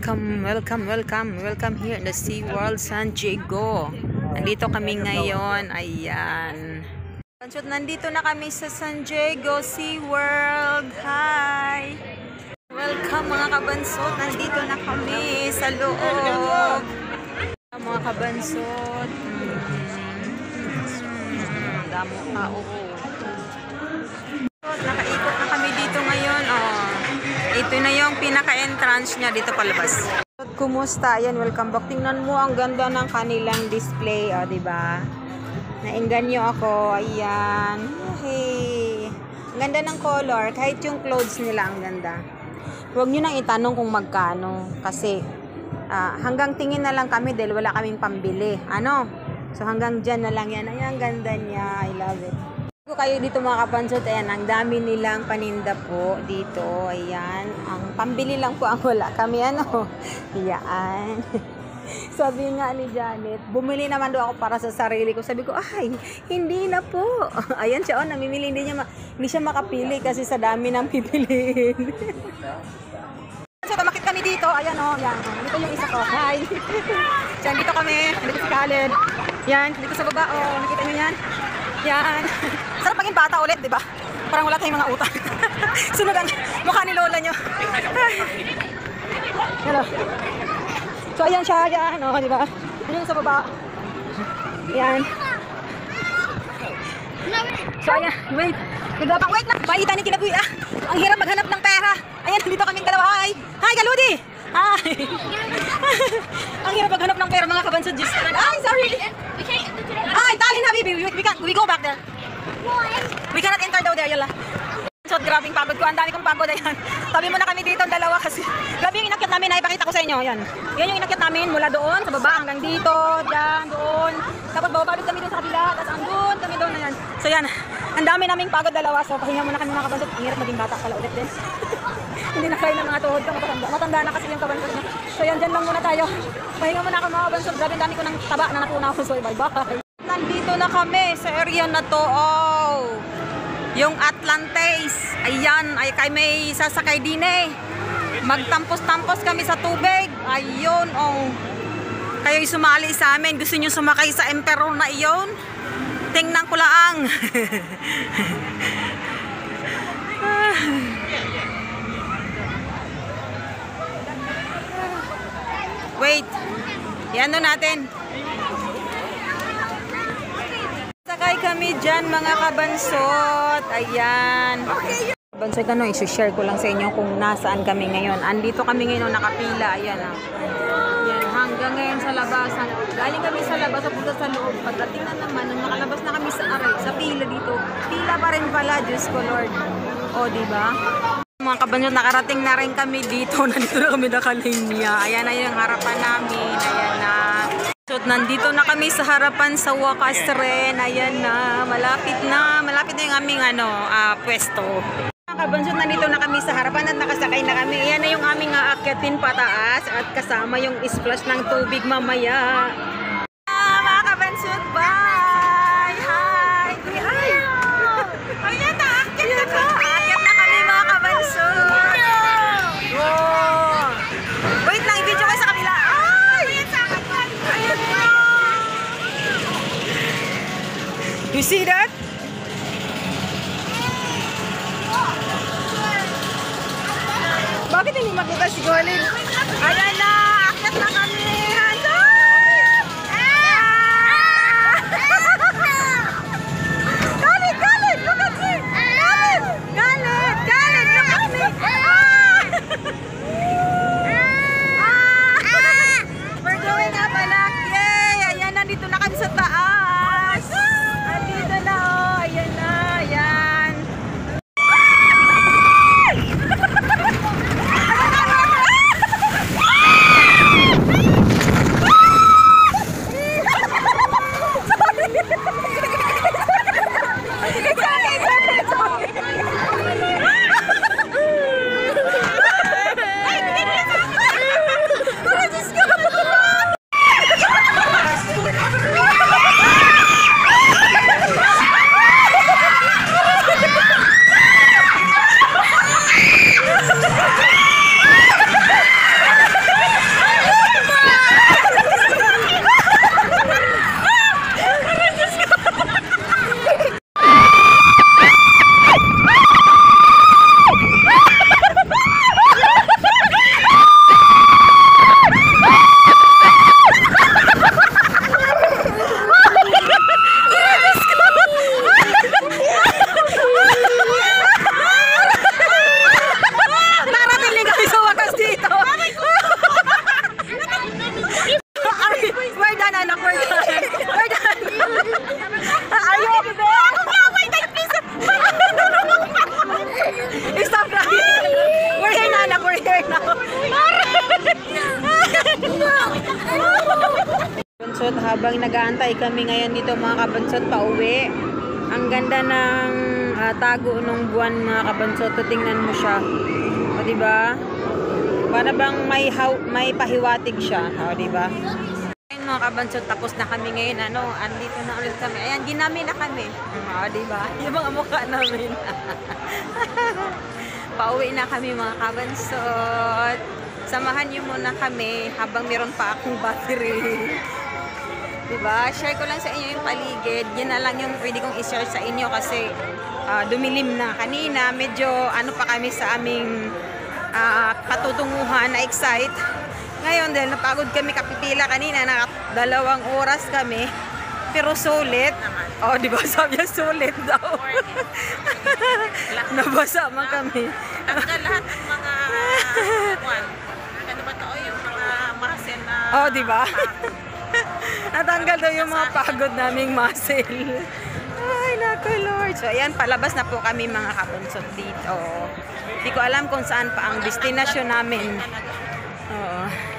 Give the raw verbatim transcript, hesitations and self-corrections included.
welcome, welcome, welcome, welcome here in the SeaWorld San Diego. Nandito kami ngayon, ayan. Nandito na kami sa San Diego SeaWorld. Hi! Welcome mga kabansot, nandito na kami sa loob. Mga kabansot. Hmm. Hmm. Damo ka, oo. Nakaikot na kami dito ngayon, oh. Ito na yung pinaka-entrance niya dito palabas. Kumusta? Ayan, welcome back. Tingnan mo ang ganda ng kanilang display, oh, 'di ba? Nainganyo ako. Ayan. Hey. Ang ganda ng color, kahit yung clothes nila ang ganda. Huwag niyo nang itanong kung magkano kasi uh, hanggang tingin na lang kami dahil wala kaming pambili. Ano? So hanggang diyan na lang 'yan. Ayan, ang ganda niya. I love it. Kung kayo dito mga kapansot, ayan, ang dami nilang paninda po dito. Ayan, ang pambili lang po ang wala kami, ano. Ayan. Sabi nga ni Janet, bumili naman daw ako para sa sarili ko. Sabi ko, ay, hindi na po. Ayan siya, oh, namimili, hindi, niya hindi siya makapili kasi sa dami ng pipiliin. So, tumakit kami dito. Ayan, oh, yan. Dito yung isa ko. Hi. Diyan, dito kami. Dito sa Khaled. Yan, dito sa baba. Oh, nakita nyo yan? Yan. Sarap maging bata ulit, di ba? Parang wala tayong mga utang. Sunod ang mukha ni lola nyo. Hello. So, ayan siya. Yan, oh, di ba? Ayan sa baba. Yan. So, ayan. Wait. Naglapang. Wait lang. Baitan ni Kinabuhi. Ah, ang hirap maghanap ng pera. Ayan, dito kaming dalawa. Hi. Hi, Galudi. Hi. Ang hirap maghanap ng pera, mga kabansod. Ay, sorry. Ay, talin, Habibi. We, we, can, we go back there. We cannot enter daw there. Yala. So, grabing pagod ko. Ang dami kong pagod. Ayan. Tabi mo na kami dito, dalawa kasi. Grabe yung inakyat namin. Naipakita ko sa inyo. Yan. Yan yung inakyat namin mula doon, sa baba, hanggang dito. Diyan, doon. Tapos bababa kami doon sa kabila. Tapos andun kami doon. Ayan. So, yan. Ang dami naming pagod dalawa. So, pahinga muna kami mga kabansod. Ang hirap maging bata pala ulit din. Hindi na kaya ng mga tuhod ko. Matanda. Matanda na kasi yung kabansod niya. So, yan. Diyan lang muna tayo. Pahinga muna ako mga kabansod. Grabe, dami ko ng taba na natunaw. So, bye-bye. Nandito na kami sa area na to. Oh, yung Atlantis. Ayan, ay kay may sasakay din eh. Magtampos-tampos kami sa tubig. Ayun, oh. Kayo'y sumali sa amin. Gusto niyo sumakay sa Emperor na iyon? Tingnan ko lang. Wait. Yan doon natin. Sakay kami dyan mga kabansot. Ayan. Kabansot, ano, i-share ko lang sa inyo kung nasaan kami ngayon. Andito kami ngayon nakapila. Ayan, ah. Ayan, hanggang ngayon sa labasan. Galing kami sa labas, punta sa loob. Pagdating na naman, nung nakalabas na kami sa aray, sa pila dito. Pila pa rin pala, Diyos ko Lord. O, diba? Mga kabansot, nakarating na rin kami dito. Nandito na kami nakalinya. Ayan na yung harapan namin. Ayan na. So, nandito na kami sa harapan sa wakas rin. Ayan na, malapit na, malapit na yung aming ano, uh, pwesto. Mga kabansot, nandito na kami sa harapan at nakasakay na kami. Ayan na yung aming aakyatin pataas at kasama yung splash ng tubig mamaya. Ah, mga kabansot, bye! Hi! Hi! Ayan na, aakyat na ka! Aakyat na kami mga kabansot! Wow! Wait lang, i-video kayo sa kabila. You see that? Bakit hindi makita si Golin? Ayan na! Akyat na kami! Hands up! Galit! Galit! Look at me! Galit! Galit! Galit! Look at me! We're going up, anak! Yay! Ayan, nandito na kami sa taas! Andito na, oh. Ayan na, ayan. kabansot, habang nag-aantay kami ngayon dito mga kabansot pauwi. Ang ganda ng uh, tago nung buwan mga kabansot. Tingnan mo siya. O diba? Para bang may, haw may pahiwatig siya. O diba? Ayun mga kabansot, tapos na kami ngayon. Ano, andito na ulit kami. Ayan, ginami na kami. O diba? Yung mga mukha namin. Pauwi na kami mga kabansot. Samahan niyo muna kami habang meron pa akong battery. Diba? Share ko lang sa inyo yung paligid. Yan na lang yung pwede kong i-share sa inyo kasi uh, dumilim na. Kanina, medyo ano pa kami sa aming uh, katutunguhan na excite. Ngayon, dahil napagod kami kapipila kanina, na dalawang oras kami. Pero sulit. Oh, di ba? Sabi niya sulit daw. Nabasa man kami. At lahat ng mga one. Ano ba to? Yung mga muscle na... Oh, di ba? Natanggal daw yung mga pagod naming muscle. Ay, naku Lord. So, ayan, palabas na po kami mga kabansot dito. Hindi ko alam kung saan pa ang destination namin. Oo.